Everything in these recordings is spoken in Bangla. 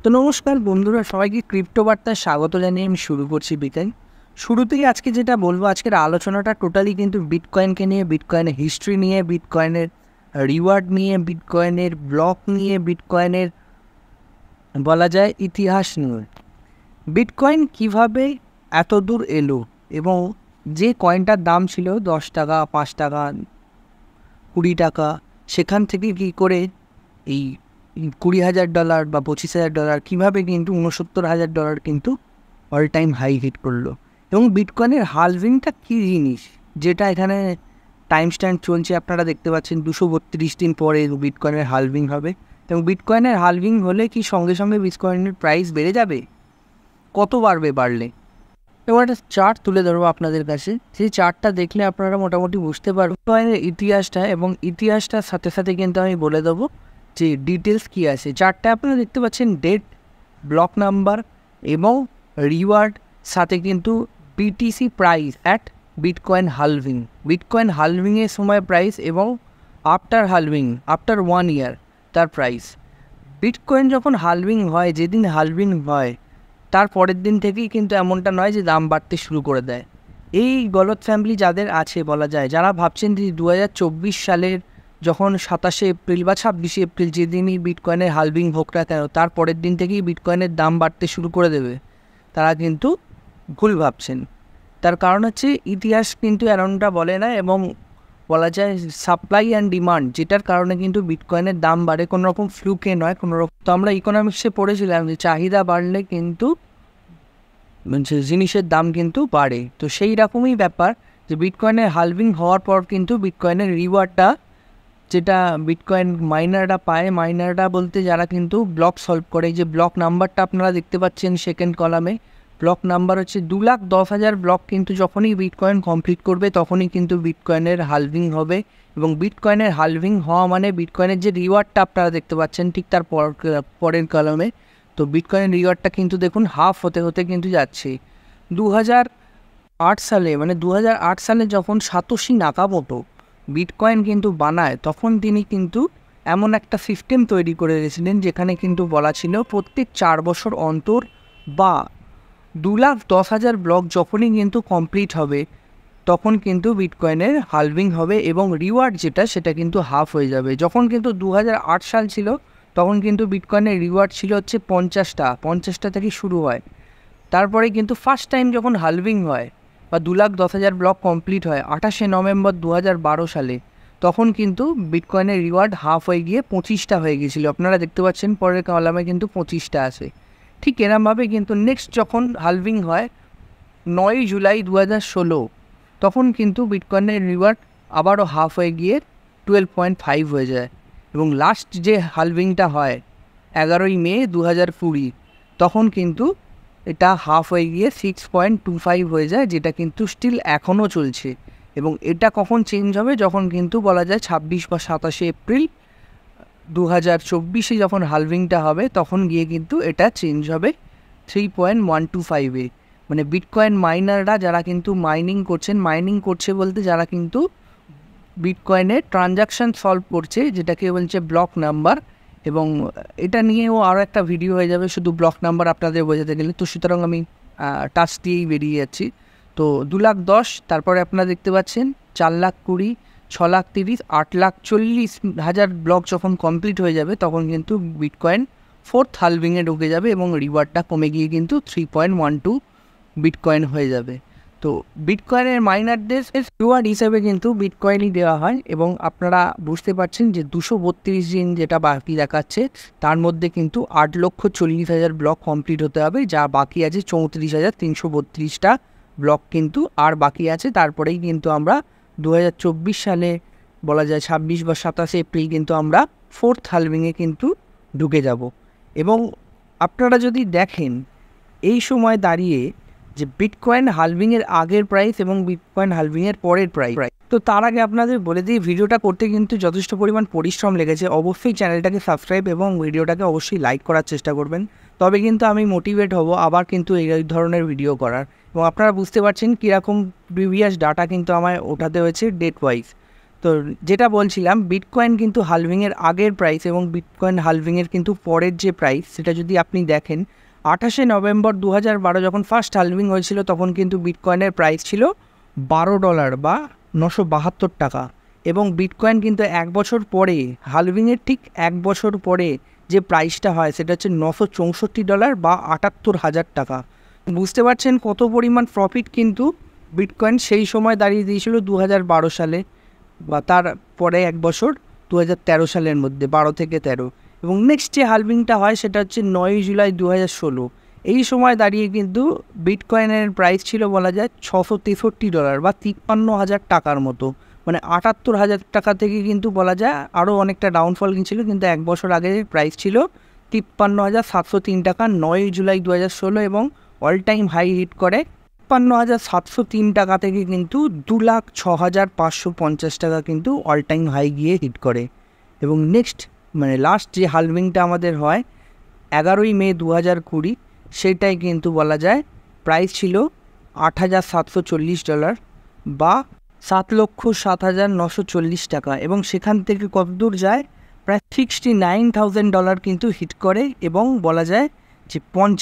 তো নমস্কার বন্ধুরা, সবাইকে ক্রিপ্টো বার্তায় স্বাগত জানিয়ে আমি শুরু করছি বিকাল। শুরুতেই আজকে যেটা বলবো, আজকের আলোচনাটা টোটালি কিন্তু বিটকয়েনকে নিয়ে, বিটকয়েনের হিস্ট্রি নিয়ে, বিটকয়েনের রিওয়ার্ড নিয়ে, বিটকয়েনের ব্লক নিয়ে, বিটকয়েনের বলা যায় ইতিহাস নিয়ে। বিটকয়েন কিভাবে এত দূর এলো এবং যে কয়েনটার দাম ছিল 10 টাকা, 5 টাকা, 20 টাকা, সেখান থেকে কী করে এই $20,000 বা $25,000 কীভাবে কিন্তু $69,000 কিন্তু অল টাইম হাই হিট করলো। এবং বিটকয়েনের হালভিংটা কী জিনিস, যেটা এখানে টাইম স্ট্যাম্প চলছে, আপনারা দেখতে পাচ্ছেন 232 দিন পরে বিটকয়েনের হালভিং হবে। এবং বিটকয়েনের হালভিং হলে কি সঙ্গে সঙ্গে বিটকয়েনের প্রাইস বেড়ে যাবে? কত বাড়লে? এবার একটা চার্ট তুলে ধরবো আপনাদের কাছে। সেই চার্টটা দেখলে আপনারা মোটামুটি বুঝতে পারবেন বিটকয়েনের ইতিহাসটা, এবং ইতিহাসটার সাথে সাথে কিন্তু আমি বলে দেবো যে ডিটেলস কী আছে। চার্টটা আপনারা দেখতে পাচ্ছেন ডেট, ব্লক নাম্বার এবং রিওয়ার্ড, সাথে কিন্তু BTC price at bitcoin halving, bitcoin হালভিংয়ের সময় প্রাইস এবং আফটার হালভিং, আফটার 1 ইয়ার তার প্রাইস। বিটকয়েন যখন হালভিং হয়, যেদিন হালভিং হয় তার পরের দিন থেকেই কিন্তু এমনটা নয় যে দাম বাড়তে শুরু করে দেয়। এই গলত ফ্যামিলি যাদের আছে বলা যায়, যারা ভাবছেন যে 2024 সালের যখন 27শে এপ্রিল বা 26শে এপ্রিল যেদিনই বিটকয়েনের হালভিং হোক না কেন তার পরের দিন থেকেই বিটকয়েনের দাম বাড়তে শুরু করে দেবে, তারা কিন্তু ভুল ভাবছেন। তার কারণ হচ্ছে ইতিহাস কিন্তু এমনটা বলে না, এবং বলা যায় সাপ্লাই অ্যান্ড ডিমান্ড, যেটার কারণে কিন্তু বিটকয়েনের দাম বাড়ে, কোনো রকম ফ্লুকে নয়, কোনো রকম। তো আমরা ইকোনমিক্সে পড়েছিলাম যে চাহিদা বাড়লে কিন্তু জিনিসের দাম কিন্তু বাড়ে। তো সেই রকমই ব্যাপার যে বিটকয়েনের হালভিং হওয়ার পর কিন্তু বিটকয়েনের রিওয়ার্ডটা যেটা বিটকয়েন মাইনাররা পায়, মাইনাররা বলতে যারা কিন্তু ব্লক সলভ করে, যে ব্লক নাম্বারটা আপনারা দেখতে পাচ্ছেন সেকেন্ড কলামে, ব্লক নাম্বার হচ্ছে 2,10,000 ব্লক। কিন্তু যখনই বিটকয়েন কমপ্লিট করবে তখনই কিন্তু বিটকয়েনের হালভিং হবে, এবং বিটকয়েনের হালভিং হওয়া মানে বিটকয়েনের যে রিওয়ার্ডটা আপনারা দেখতে পাচ্ছেন ঠিক তার পরের কলামে, তো বিটকয়েনের রিওয়ার্ডটা কিন্তু দেখুন হাফ হতে হতে কিন্তু যাচ্ছে। 2008 সালে, মানে 2008 সালে যখন সাতোশি নাকামোটো বিটকয়েন কিন্তু বানায়, তখন তিনি কিন্তু এমন একটা সিস্টেম তৈরি করে দিয়েছিলেন যেখানে কিন্তু বলা ছিল প্রত্যেক 4 বছর অন্তর বা 2,10,000 ব্লক যখনই কিন্তু কমপ্লিট হবে তখন কিন্তু বিটকয়েনের হালভিং হবে, এবং রিওয়ার্ড যেটা সেটা কিন্তু হাফ হয়ে যাবে। যখন কিন্তু 2008 সাল ছিল তখন কিন্তু বিটকয়েনের রিওয়ার্ড ছিল হচ্ছে 50টা থেকে শুরু হয়। তারপরে কিন্তু ফার্স্ট টাইম যখন হালভিং হয় বা 2,10,000 ব্লক কমপ্লিট হয় 28শে নভেম্বর 2012 সালে, তখন কিন্তু বিটকয়েনের রিওয়ার্ড হাফ হয়ে গিয়ে 25টা হয়ে গিয়েছিল। আপনারা দেখতে পাচ্ছেন পরের কলামে কিন্তু 25টা আছে। ঠিক এরমভাবে কিন্তু নেক্সট যখন হালভিং হয় 9 জুলাই 2016, তখন কিন্তু বিটকয়েনের রিওয়ার্ড আবারও হাফ হয়ে গিয়ে 12.5 হয়ে যায়, এবং লাস্ট যে হালভিংটা হয় 11ই মে 2020, তখন কিন্তু এটা হাফ হয়ে গিয়ে 6.25 হয়ে যায়, যেটা কিন্তু স্টিল এখনও চলছে। এবং এটা কখন চেঞ্জ হবে, যখন কিন্তু বলা যায় 26 বা 27শে এপ্রিল 2024 যখন হালভিংটা হবে তখন গিয়ে কিন্তু এটা চেঞ্জ হবে 3.125-এ। মানে বিটকয়েন মাইনাররা যারা কিন্তু মাইনিং করছে বলতে যারা কিন্তু বিটকয়েনের ট্রানজাকশান সলভ করছে, যেটাকে বলছে ব্লক নাম্বার, এবং এটা নিয়েও আরও একটা ভিডিও হয়ে যাবে শুধু ব্লক নাম্বার আপনাদের বোঝাতে গেলে। তো সুতরাং আমি টাচ দিয়েই বেরিয়ে যাচ্ছি। তো 2,10,000, তারপরে আপনারা দেখতে পাচ্ছেন 4,20,000, 6,30,000, 8,40,000 ব্লক যখন কমপ্লিট হয়ে যাবে তখন কিন্তু বিটকয়েন 4th হালভিংয়ে ঢুকে যাবে, এবং রিওয়ার্ডটা কমে গিয়ে কিন্তু 3.12 বিটকয়েন হয়ে যাবে। তো বিটকয়েনের মাইনারদের রিওয়ার্ড হিসেবে কিন্তু বিটকয়েনই দেওয়া হয়, এবং আপনারা বুঝতে পারছেন যে 232 দিন যেটা বাকি দেখাচ্ছে তার মধ্যে কিন্তু 8,40,000 ব্লক কমপ্লিট হতে হবে, যা বাকি আছে 34,332টা ব্লক কিন্তু আর বাকি আছে। তারপরেই কিন্তু আমরা 2024 সালে বলা যায় 26 বা 27শে এপ্রিল কিন্তু আমরা 4th হালভিংয়ে কিন্তু ঢুকে যাব। এবং আপনারা যদি দেখেন এই সময় দাঁড়িয়ে যে বিটকয়েন হালভিংয়ের আগের প্রাইস এবং বিটকয়েন হালভিংয়ের পরের প্রাইস, তো তার আগে আপনাদের বলে দিই ভিডিওটা করতে কিন্তু যথেষ্ট পরিমাণ পরিশ্রম লেগেছে। অবশ্যই চ্যানেলটাকে সাবস্ক্রাইব এবং ভিডিওটাকে অবশ্যই লাইক করার চেষ্টা করবেন, তবে কিন্তু আমি মোটিভেট হব আবার কিন্তু এই ধরনের ভিডিও করার। এবং আপনারা বুঝতে পারছেন কীরকম প্রিভিয়াস ডাটা কিন্তু আমায় ওঠাতে হয়েছে ডেট ওয়াইজ। তো যেটা বলছিলাম, বিটকয়েন কিন্তু হালভিংয়ের আগের প্রাইস এবং বিটকয়েন হালভিংয়ের কিন্তু পরের যে প্রাইস, সেটা যদি আপনি দেখেন, 28শে নভেম্বর 2012 যখন ফার্স্ট হালভিং হয়েছিল তখন কিন্তু বিটকয়েনের প্রাইস ছিল $12 বা 972 টাকা। এবং বিটকয়েন কিন্তু এক বছর পরে, হালভিংয়ের ঠিক এক বছর পরে যে প্রাইসটা হয় সেটা হচ্ছে $964 বা 78,000 টাকা। বুঝতে পারছেন কত পরিমাণ প্রফিট কিন্তু বিটকয়েন সেই সময় দাঁড়িয়ে দিয়েছিল 2012 সালে, বা তার পরে এক বছর 2013 সালের মধ্যে, 12 থেকে 13। এবং নেক্সট যে হালভিংটা হয় সেটা হচ্ছে 9 জুলাই 2016। এই সময় দাঁড়িয়ে কিন্তু বিটকয়েনের প্রাইস ছিল বলা যায় $663 বা 53,000 টাকার মতো, মানে 78,000 টাকা থেকে কিন্তু বলা যায় আরও অনেকটা ডাউনফল ছিল, কিন্তু এক বছর আগে প্রাইস ছিল 53,703 টাকা 9 জুলাই 2016 এবং অল টাইম হাই হিট করে 53,703 টাকা থেকে কিন্তু 2,06,550 টাকা কিন্তু অল টাইম হাই গিয়ে হিট করে। এবং নেক্সট মানে লাস্ট যে হালভিংটা আমাদের হয় 11ই মে 2020, সেটাই কিন্তু বলা যায় প্রাইস ছিল $8,740 বা 7,07,940 টাকা। এবং সেখান থেকে কত দূর যায়, প্রায় $69,000 কিন্তু হিট করে এবং বলা যায় যে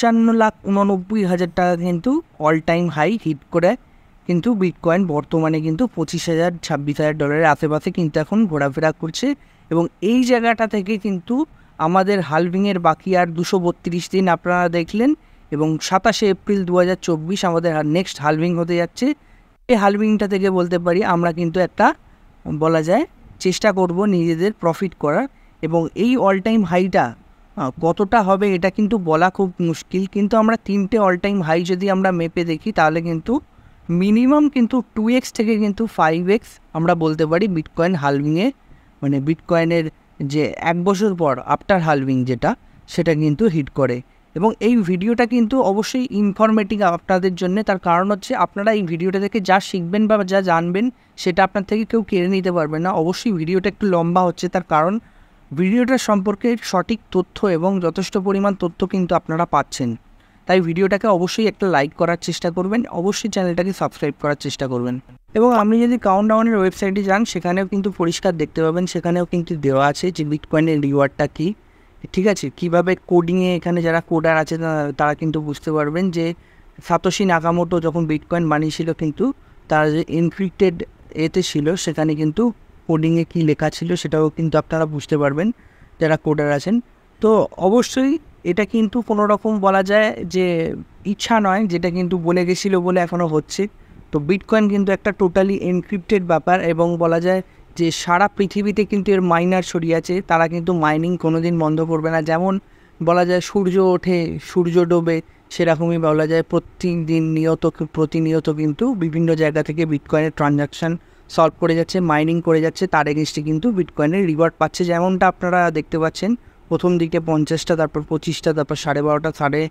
55,89,000 টাকা কিন্তু অল টাইম হাই হিট করে। কিন্তু বিটকয়েন বর্তমানে কিন্তু $25,000-26,000 আশেপাশে কিন্তু এখন ঘোরাফেরা করছে। এবং এই জায়গাটা থেকে কিন্তু আমাদের হালভিংয়ের বাকি আর 232 দিন আপনারা দেখলেন, এবং 27শে এপ্রিল 2024 আমাদের নেক্সট হালভিং হতে যাচ্ছে। এই হালভিংটা থেকে বলতে পারি আমরা কিন্তু একটা বলা যায় চেষ্টা করব নিজেদের প্রফিট করার। এবং এই অল টাইম হাইটা কতটা হবে এটা কিন্তু বলা খুব মুশকিল, কিন্তু আমরা 3টে অল টাইম হাই যদি আমরা মেপে দেখি তাহলে কিন্তু মিনিমাম কিন্তু 2x থেকে কিন্তু 5x আমরা বলতে পারি বিটকয়েন হালভিংয়ে, মানে বিটকয়েনের যে এক বছর পর আফটার হালভিং যেটা, সেটা কিন্তু হিট করে। এবং এই ভিডিওটা কিন্তু অবশ্যই ইনফরমেটিভ আপনাদের জন্য, তার কারণ হচ্ছে আপনারা এই ভিডিওটা থেকে যা শিখবেন বা যা জানবেন সেটা আপনার থেকে কেউ কেড়ে নিতে পারবে না। অবশ্যই ভিডিওটা একটু লম্বা হচ্ছে, তার কারণ ভিডিওটার সম্পর্কে সঠিক তথ্য এবং যথেষ্ট পরিমাণ তথ্য কিন্তু আপনারা পাচ্ছেন। তাই ভিডিওটাকে অবশ্যই একটা লাইক করার চেষ্টা করবেন, অবশ্যই চ্যানেলটাকে সাবস্ক্রাইব করার চেষ্টা করবেন। এবং আপনি যদি কাউন্টডাউনের ওয়েবসাইটে যান সেখানেও কিন্তু পরিষ্কার দেখতে পাবেন, সেখানেও কিন্তু দেওয়া আছে যে বিটকয়েনের রিওয়ার্ডটা কী, ঠিক আছে, কীভাবে কোডিংয়ে এখানে যারা কোডার আছে তারা কিন্তু বুঝতে পারবেন যে সাতোশি নাকামোটো যখন বিটকয়েন বানিয়েছিল কিন্তু তারা যে এনক্রিপ্টেড এতে ছিল সেখানে কিন্তু কোডিংয়ে কী লেখা ছিল সেটাও কিন্তু আপনারা বুঝতে পারবেন যারা কোডার আছেন। তো অবশ্যই এটা কিন্তু কোনো রকম বলা যায় যে ইচ্ছা নয়, যেটা কিন্তু বলে গেছিলো বলে এখনও হচ্ছে। তো বিটকয়েন কিন্তু একটা টোটালি এনক্রিপ্টেড ব্যাপার, এবং বলা যায় যে সারা পৃথিবীতে কিন্তু এর মাইনার ছড়িয়ে আছে, তারা কিন্তু মাইনিং কোনো দিন বন্ধ করবে না। যেমন বলা যায় সূর্য ওঠে সূর্য ডোবে, সেরকমই বলা যায় প্রতিদিন প্রতিনিয়ত কিন্তু বিভিন্ন জায়গা থেকে বিটকয়েনের ট্রানজাকশান সলভ করে যাচ্ছে, মাইনিং করে যাচ্ছে, তার এগেনস্টে কিন্তু বিটকয়েনের রিওয়ার্ড পাচ্ছে। যেমনটা আপনারা দেখতে পাচ্ছেন প্রথম দিকে 50টা, তারপর 25টা, তারপর 12.5টা,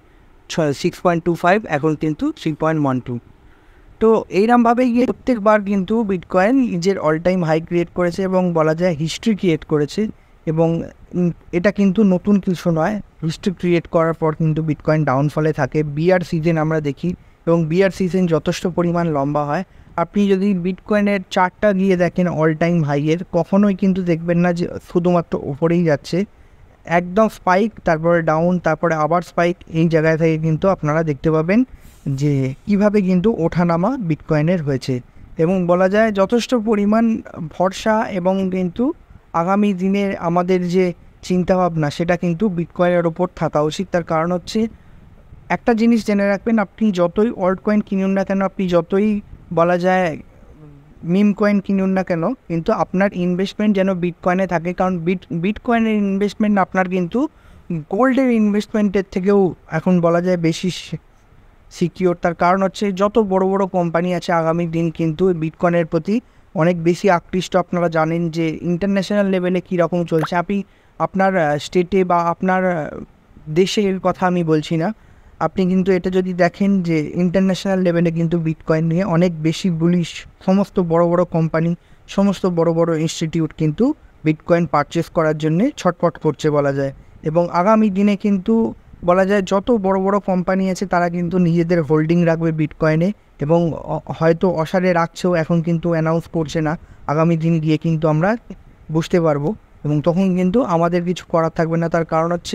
6.25, এখন কিন্তু 3.12। তো এইরকমভাবে গিয়ে প্রত্যেকবার কিন্তু বিটকয়েন নিজের অল টাইম হাই ক্রিয়েট করেছে এবং বলা যায় হিস্ট্রি ক্রিয়েট করেছে। এবং এটা কিন্তু নতুন কিছু নয়, হিস্ট্রি ক্রিয়েট করার পর কিন্তু বিটকয়েন ডাউনফলে থাকে। বিয়ার সিজন আমরা দেখি, এবং বিয়ার সিজন যথেষ্ট পরিমাণ লম্বা হয়। আপনি যদি বিটকয়েনের চার্টটা গিয়ে দেখেন অল টাইম হাইয়ের, কখনোই কিন্তু দেখবেন না যে শুধুমাত্র ওপরেই যাচ্ছে, একদম স্পাইক, তারপরে ডাউন, তারপরে আবার স্পাইক। এই জায়গায় থেকে কিন্তু আপনারা দেখতে পাবেন যে কীভাবে কিন্তু ওঠানামা বিটকয়েনের হয়েছে। এবং বলা যায় যথেষ্ট পরিমাণ ভরসা এবং কিন্তু আগামী দিনে আমাদের যে চিন্তাভাবনা সেটা কিন্তু বিটকয়েনের ওপর থাকা উচিত। তার কারণ হচ্ছে একটা জিনিস জেনে রাখবেন, আপনি যতই অল্ট কয়েন কিনুন না কেন, আপনি যতই বলা যায় মিম কয়েন কিনুন না কেন, কিন্তু আপনার ইনভেস্টমেন্ট যেন বিটকয়েনে থাকে। কারণ বিটকয়েনের ইনভেস্টমেন্ট আপনার কিন্তু গোল্ডের ইনভেস্টমেন্টের থেকেও এখন বলা যায় বেশি সিকিওর। তার কারণ হচ্ছে যত বড় বড় কোম্পানি আছে আগামী দিন কিন্তু বিটকয়েনের প্রতি অনেক বেশি আকৃষ্ট। আপনারা জানেন যে ইন্টারন্যাশনাল লেভেলে কীরকম চলছে। আপনি আপনার স্টেটে বা আপনার দেশের কথা আমি বলছি না, আপনি কিন্তু এটা যদি দেখেন যে ইন্টারন্যাশনাল লেভেলে কিন্তু বিটকয়েন নিয়ে অনেক বেশি বুলিশ। সমস্ত বড় বড় কোম্পানি, সমস্ত বড় বড় ইনস্টিটিউট কিন্তু বিটকয়েন পারচেস করার জন্যে ছটফট করছে বলা যায়। এবং আগামী দিনে কিন্তু বলা যায় যত বড় বড় কোম্পানি আছে তারা কিন্তু নিজেদের হোল্ডিং রাখবে বিটকয়েনে, এবং হয়তো অসারে রাখছেও, এখন কিন্তু অ্যানাউন্স করছে না, আগামী দিন গিয়ে কিন্তু আমরা বুঝতে পারবো, এবং তখন কিন্তু আমাদের কিছু করার থাকবে না। তার কারণ হচ্ছে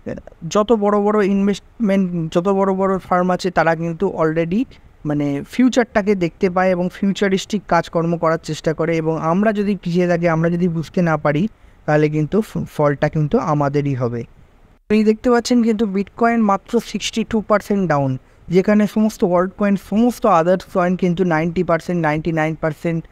যত বড় বড় ইনভেস্টমেন্ট, যত বড় বড় ফার্ম আছে তারা কিন্তু অলরেডি মানে ফিউচারটাকে দেখতে পায় এবং ফিউচারিস্টিক কাজকর্ম করার চেষ্টা করে, এবং আমরা যদি পিছিয়ে থাকি, আমরা যদি বুঝতে না পারি, তাহলে কিন্তু ফলটা কিন্তু আমাদেরই হবে। আপনি দেখতে পাচ্ছেন কিন্তু বিটকয়েন মাত্র 62% ডাউন, যেখানে সমস্ত ওয়ার্ল্ড কয়েন, সমস্ত আদার্স কয়েন কিন্তু 90%, 99%,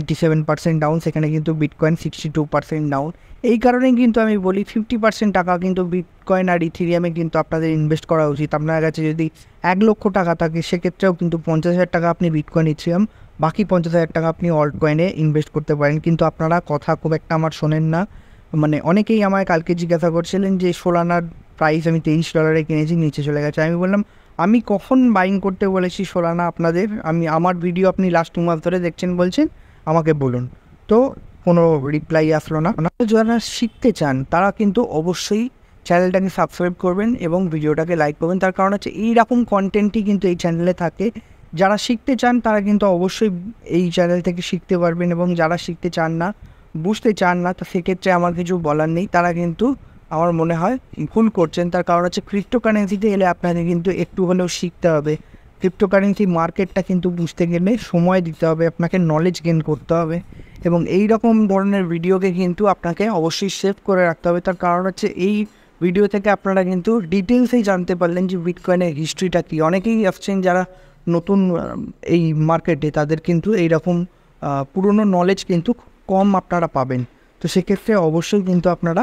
97% ডাউন, সেখানে কিন্তু বিটকয়েন 62% ডাউন। এই কারণেই কিন্তু আমি বলি 50% টাকা কিন্তু বিটকয়েন আর ইথেরিয়ামে কিন্তু আপনাদের ইনভেস্ট করা উচিত। আপনার কাছে যদি 1 লক্ষ টাকা থাকে, সেক্ষেত্রেও কিন্তু 50,000 টাকা আপনি বিটকয়েন, ইথেরিয়াম, বাকি 50,000 টাকা আপনি অল্ট কয়েনে ইনভেস্ট করতে পারেন। কিন্তু আপনারা কথা খুব একটা আমার শোনেন না। মানে অনেকেই আমায় কালকে জিজ্ঞাসা করছিলেন যে সোলানার প্রাইস আমি $23 কিনেছি, নিচে চলে গেছে। আমি বললাম আমি কখন বাইং করতে বলেছি সোলানা আপনাদের? আমার ভিডিও আপনি লাস্ট 2 মাস ধরে দেখছেন বলছেন, আমাকে বলুন। তো কোনো রিপ্লাই আসলো না। যারা শিখতে চান তারা কিন্তু অবশ্যই চ্যানেলটাকে সাবস্ক্রাইব করবেন এবং ভিডিওটাকে লাইক করবেন। তার কারণ হচ্ছে এইরকম কন্টেন্টই কিন্তু এই চ্যানেলে থাকে। যারা শিখতে চান তারা কিন্তু অবশ্যই এই চ্যানেল থেকে শিখতে পারবেন, এবং যারা শিখতে চান না, বুঝতে চান না, তো সেক্ষেত্রে আমার কিছু বলার নেই। তারা কিন্তু আমার মনে হয় ভুল করছেন। তার কারণ হচ্ছে ক্রিপ্টোকারেন্সিতে এলে আপনাদের কিন্তু একটু হলেও শিখতে হবে। ক্রিপ্টোকারেন্সি মার্কেটটা কিন্তু বুঝতে গেলে সময় দিতে হবে, আপনাকে নলেজ গেইন করতে হবে, এবং এই রকম ধরনের ভিডিওকে কিন্তু আপনাকে অবশ্যই সেভ করে রাখতে হবে। তার কারণ হচ্ছে এই ভিডিও থেকে আপনারা কিন্তু ডিটেলসেই জানতে পারলেন যে বিটকয়েনের হিস্ট্রিটা কী। অনেকেই আসছেন যারা নতুন এই মার্কেটে, তাদের কিন্তু এইরকম পুরনো নলেজ কিন্তু কম আপনারা পাবেন। তো সেক্ষেত্রে অবশ্যই কিন্তু আপনারা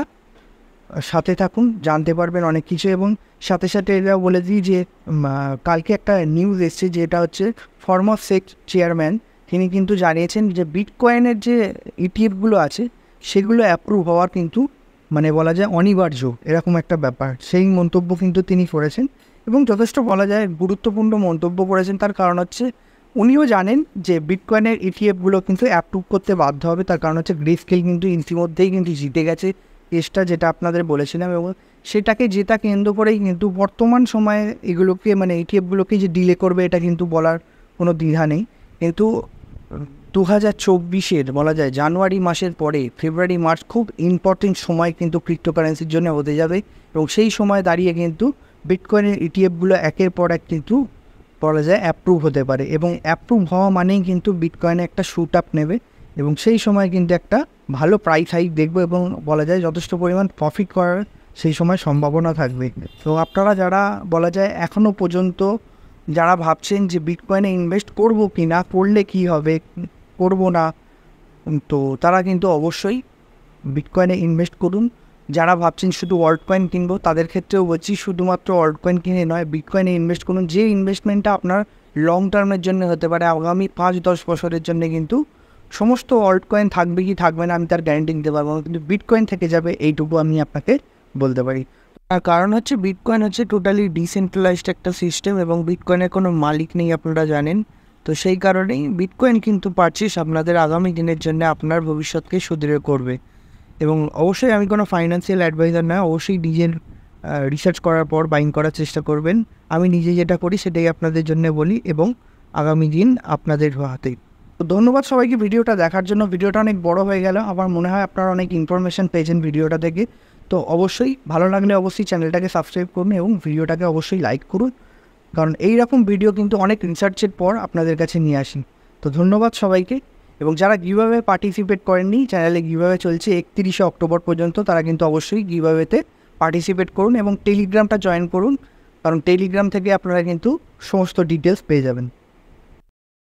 সাথে থাকুন, জানতে পারবেন অনেক কিছু। এবং সাথে সাথে এটা বলে দিই যে কালকে একটা নিউজ এসছে, যেটা হচ্ছে ফর্মার সেক চেয়ারম্যান, তিনি কিন্তু জানিয়েছেন যে বিটকয়েনের যে ইটিএফগুলো আছে সেগুলো অ্যাপ্রুভ হওয়ার কিন্তু মানে বলা যায় অনিবার্য, এরকম একটা ব্যাপার। সেই মন্তব্য কিন্তু তিনি করেছেন, এবং যথেষ্ট বলা যায় গুরুত্বপূর্ণ মন্তব্য করেছেন। তার কারণ হচ্ছে উনিও জানেন যে বিটকয়েনের ইটিএফগুলো কিন্তু অ্যাপ্রুভ করতে বাধ্য হবে। তার কারণ হচ্ছে গ্রেস্কেল কিন্তু ইতিমধ্যেই কিন্তু জিতে গেছে কেসটা, যেটা আপনাদের বলেছিলাম, এবং সেটাকে জেতা কেন্দ্র করেই কিন্তু বর্তমান সময়ে এগুলোকে মানে ইটিএফগুলোকে যে ডিলে করবে, এটা কিন্তু বলার কোনো দ্বিধা নেই। কিন্তু 2024-এর বলা যায় জানুয়ারি মাসের পরে ফেব্রুয়ারি মার্চ খুব ইম্পর্টেন্ট সময় কিন্তু ক্রিপ্টোকারেন্সির জন্য হতে যাবে, এবং সেই সময় দাঁড়িয়ে কিন্তু বিটকয়েনের ইটিএফগুলো একের পর এক কিন্তু বলা যায় অ্যাপ্রুভ হতে পারে, এবং অ্যাপ্রুভ হওয়া মানেই কিন্তু বিটকয়েনে একটা শুট আপ নেবে, এবং সেই সময় কিন্তু একটা ভালো প্রাইস হাইক দেখবো, এবং বলা যায় যথেষ্ট পরিমাণ প্রফিট করার সেই সময় সম্ভাবনা থাকবে। তো আপনারা যারা বলা যায় এখনও পর্যন্ত যারা ভাবছেন যে বিটকয়েনে ইনভেস্ট করবো কি না, করলে কি হবে, করব না, তো তারা কিন্তু অবশ্যই বিটকয়েনে ইনভেস্ট করুন। যারা ভাবছেন শুধু অল্ট কয়েন কিনবো, তাদের ক্ষেত্রেও বলছি শুধুমাত্র অল্ট কয়েন কিনে নয়, বিটকয়েনে ইনভেস্ট করুন। যে ইনভেস্টমেন্টটা আপনার লং টার্মের জন্য হতে পারে, আগামী 5-10 বছরের জন্য কিন্তু সমস্ত অল্ট কয়েন থাকবে কি থাকবে না আমি তার গ্যারান্টি দিতে পারবো না, কিন্তু বিটকয়েন থেকে যাবে, এইটুকু আমি আপনাকে বলতে পারি। তার কারণ হচ্ছে বিটকয়েন হচ্ছে টোটালি ডিসেন্ট্রালাইজড একটা সিস্টেম, এবং বিটকয়েনের কোনো মালিক নেই, আপনারা জানেন। তো সেই কারণেই বিটকয়েন কিন্তু পারচেস আপনাদের আগামী দিনের জন্য আপনার ভবিষ্যৎকে সুদৃঢ় করবে। এবং অবশ্যই আমি কোনো ফাইন্যান্সিয়াল অ্যাডভাইজার নয়, অবশ্যই নিজের রিসার্চ করার পর বাইং করার চেষ্টা করবেন। আমি নিজে যেটা করি সেটাই আপনাদের জন্য বলি, এবং আগামী দিন আপনাদের হাতেই। তো ধন্যবাদ সবাইকে ভিডিওটা দেখার জন্য। ভিডিওটা অনেক বড় হয়ে গেল, আমার মনে হয় আপনারা অনেক ইনফরমেশান পেয়েছেন ভিডিওটা থেকে। তো অবশ্যই ভালো লাগলে অবশ্যই চ্যানেলটাকে সাবস্ক্রাইব করুন এবং ভিডিওটাকে অবশ্যই লাইক করুন, কারণ এই রকম ভিডিও কিন্তু অনেক রিসার্চের পর আপনাদের কাছে নিয়ে আসি। তো ধন্যবাদ সবাইকে। এবং যারা গিভঅ্যাওয়ে পার্টিসিপেট করেননি, চ্যানেলে গিভঅ্যাওয়ে চলছে 31শে অক্টোবর পর্যন্ত, তারা কিন্তু অবশ্যই গিভঅ্যাওয়েতে পার্টিসিপেট করুন এবং টেলিগ্রামটা জয়েন করুন, কারণ টেলিগ্রাম থেকে আপনারা কিন্তু সমস্ত ডিটেলস পেয়ে যাবেন।